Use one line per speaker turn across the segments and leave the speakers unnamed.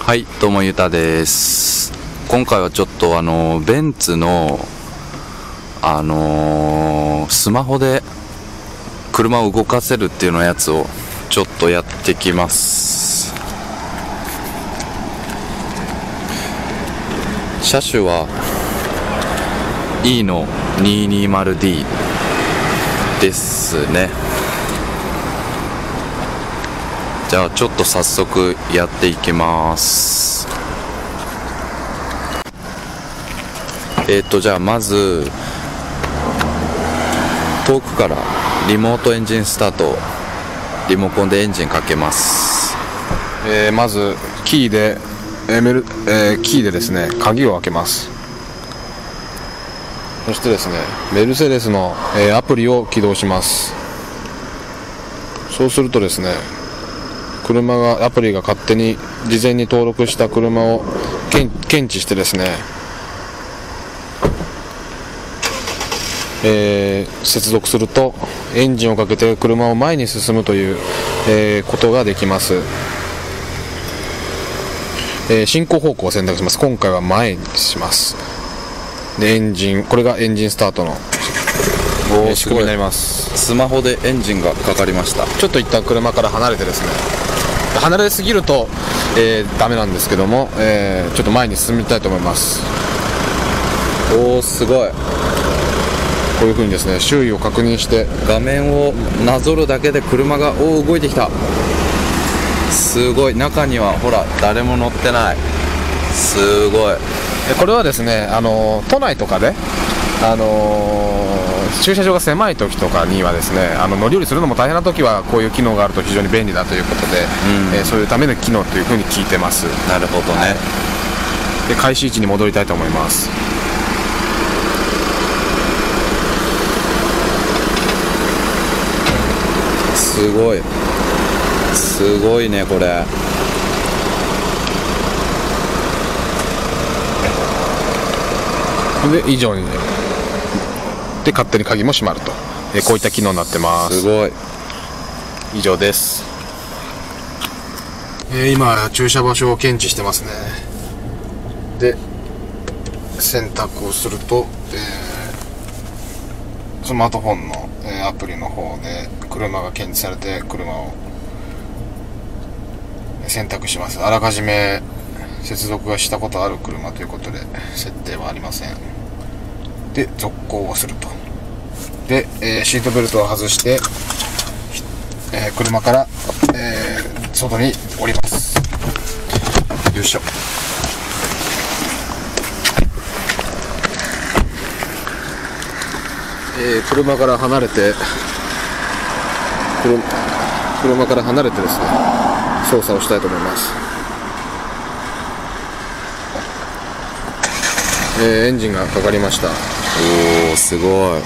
はい、どうもゆうたです。今回はちょっとベンツのスマホで車を動かせるっていうのやつをちょっとやってきます。車種は E の 220D ですね。じゃあちょっと早速やっていきます。じゃあまず遠くからリモートエンジンスタート、リモコンでエンジンかけます。
まずキーでですね、鍵を開けます。そしてですね、メルセデスの、アプリを起動します。そうするとですね、アプリが勝手に事前に登録した車を検知してですね、接続するとエンジンをかけて車を前に進むという、ことができます。進行方向を選択します。今回は前にします。でこれがエンジンスタートの仕組みになります。
スマホでエンジンがかかりました。
ちょっと一旦車から離れてですね、離れすぎると、ダメなんですけども、ちょっと前に進みたいと思います。
おー、すごい。
こういう風にですね、周囲を確認して
画面をなぞるだけで車が動いてきた。すごい。中にはほら誰も乗ってない。すごい。
これはですね、都内とかで、駐車場が狭い時とかにはですね、乗り降りするのも大変な時はこういう機能があると非常に便利だということで、そういうための機能という風に聞いてます。
なるほどね。はい、
で開始位置に戻りたいと思います。
すごい。すごいねこれ。
で以上にね、で勝手に鍵も閉まると、こういった機能になってます。
すごい。
以上です。今駐車場所を検知してますね。で選択をすると、スマートフォンの、アプリの方で車が検知されて車を選択します。あらかじめ接続がしたことある車ということで設定はありません。で続行をすると。で、シートベルトを外して、車から、外に降ります。よいしょ。車から離れてですね、操作をしたいと思います。エンジンがかかりました。
おー、すごい。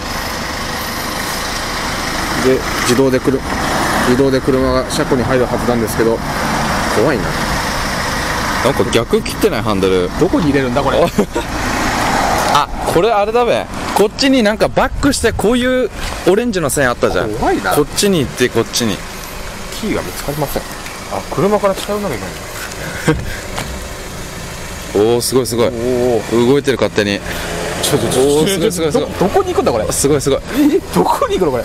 で自動で車が車庫に入るはずなんですけど、怖いな。
なんか逆切ってない？ハンドル
どこに入れるんだこれ。
あ、これあれだべ。こっちになんかバックしてこういうオレンジの線あったじゃん。
怖いな。
こっちに行ってこっちに。
キーが見つかりません。車から近寄らなきゃいけない。
おお、すごいすごい。動いてる勝手に。おお、すごいすごいすごい。
どこに行くんだこれ。
すごいすごい。
どこに行くのこれ。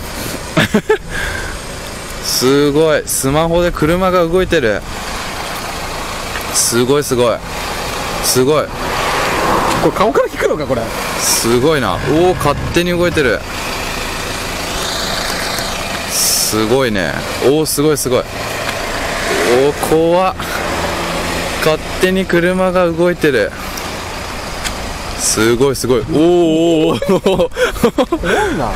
すごい。スマホで車が動いてる。すごいすごい。すごい。
これ顔から引くのかこれ。
すごいな。おお、勝手に動いてる。すごいね。おお、すごいすごい。おお、怖っ。勝手に車が動いてる。すごいすごい。おおおお。
怖いな。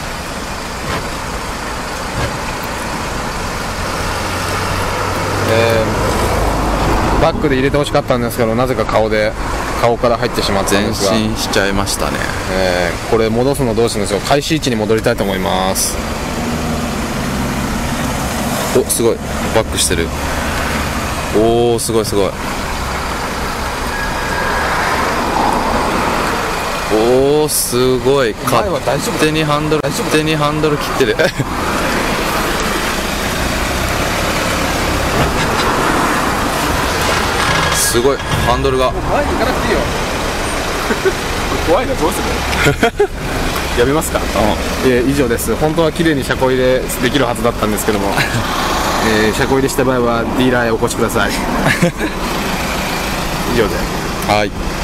バックで入れてほしかったんですけど、なぜか顔から入ってしまったんですが、
前進しちゃいましたね。
これ戻すのどうするんですよ。開始位置に戻りたいと思います。
お、すごい。バックしてる。おお、すごいすごい。おお、すごい。勝手にハンドル切ってる。 すごいハンドルが。
前に行かなくていいよ怖いのどうするやめますか。以上です。本当は綺麗に車庫入れできるはずだったんですけども車庫入れした場合はディーラーへお越しください以上で。
はい。